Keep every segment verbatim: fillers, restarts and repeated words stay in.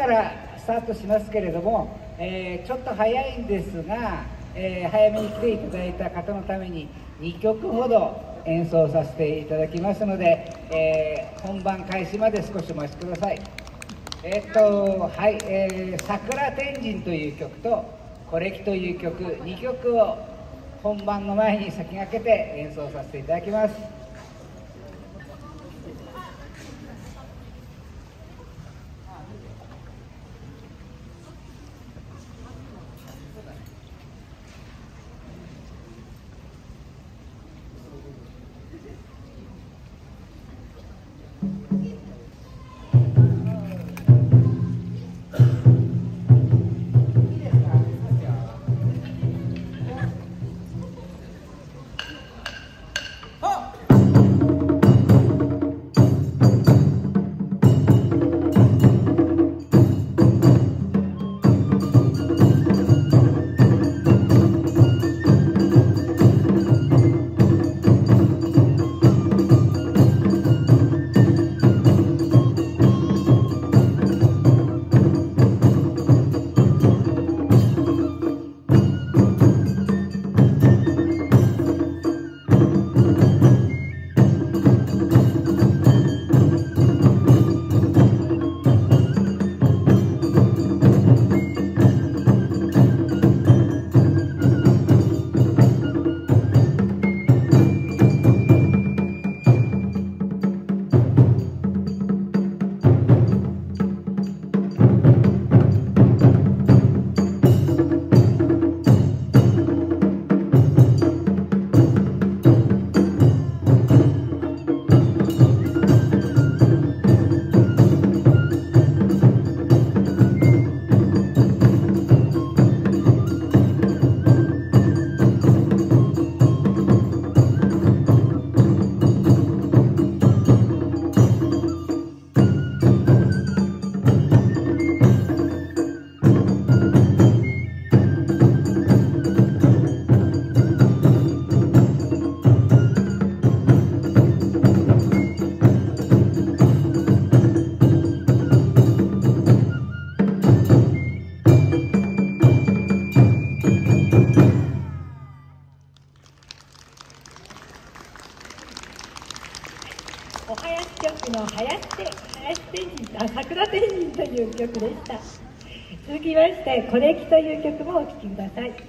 からスタートしますけれども、えー、ちょっと早いんですが、えー、早めに来ていただいた方のためににきょくほど演奏させていただきますので、えー、本番開始まで少しお待ちください。えー、っとはい、えー、桜天神という曲とコレキという曲、にきょくを本番の前に先駆けて演奏させていただきます。 お囃子曲の囃子て囃子天神、あ、桜天神という曲でした。続きましてコレキという曲もお聴きください。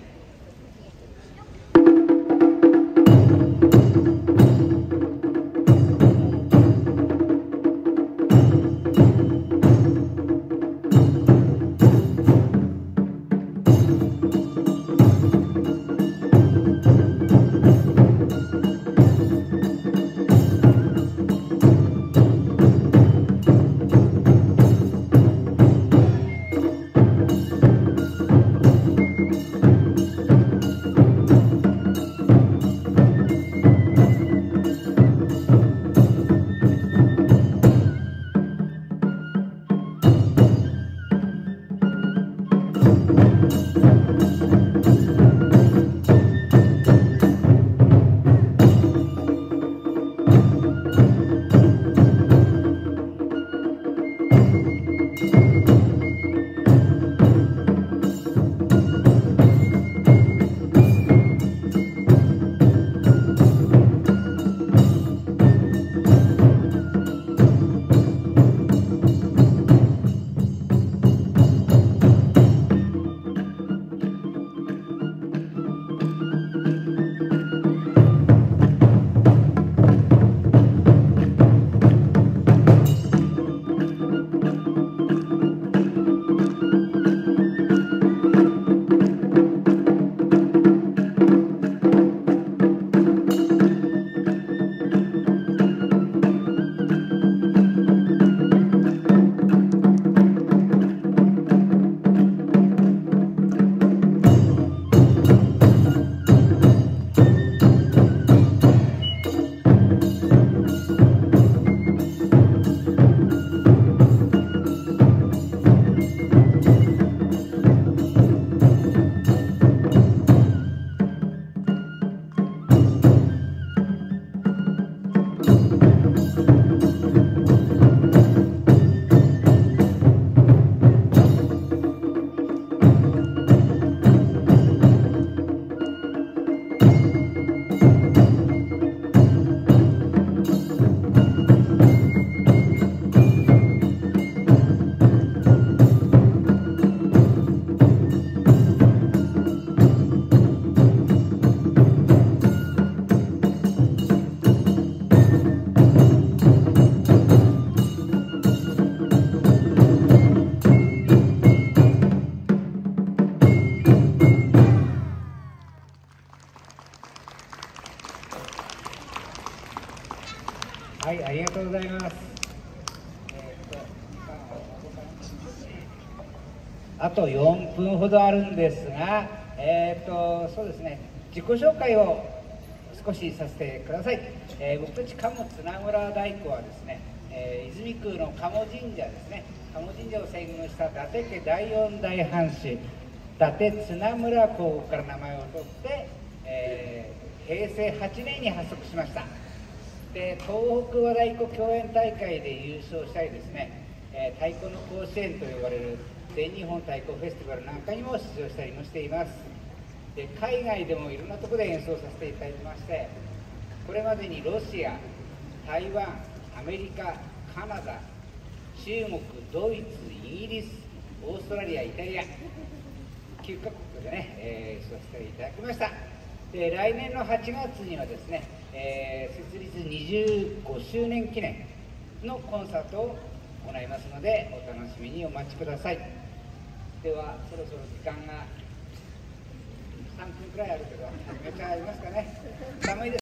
あとよんぷんほどあるんですが、えー、とそうですね、自己紹介を少しさせてください。えー、僕たち鴨綱村太鼓はですね、えー、泉区の鴨神社ですね、鴨神社を遷宮した伊達家第四代藩主伊達綱村公から名前を取って、えー、へいせいはちねんに発足しました。で、東北和太鼓共演大会で優勝したりですね、えー、太鼓の甲子園と呼ばれる全日本太鼓フェスティバルなんかにも出場したりもしています。で、海外でもいろんなところで演奏させていただきまして、これまでにロシア、台湾、アメリカ、カナダ、中国、ドイツ、イギリス、オーストラリア、イタリアきゅうカ国でね、えー、演奏させていただきました。で、来年のはちがつにはですね、えー、設立にじゅうごしゅうねん記念のコンサートを行いますので、お楽しみにお待ちください。では、そろそろ時間がさんぷんくらいあるけど、始めちゃいますかね。寒いです。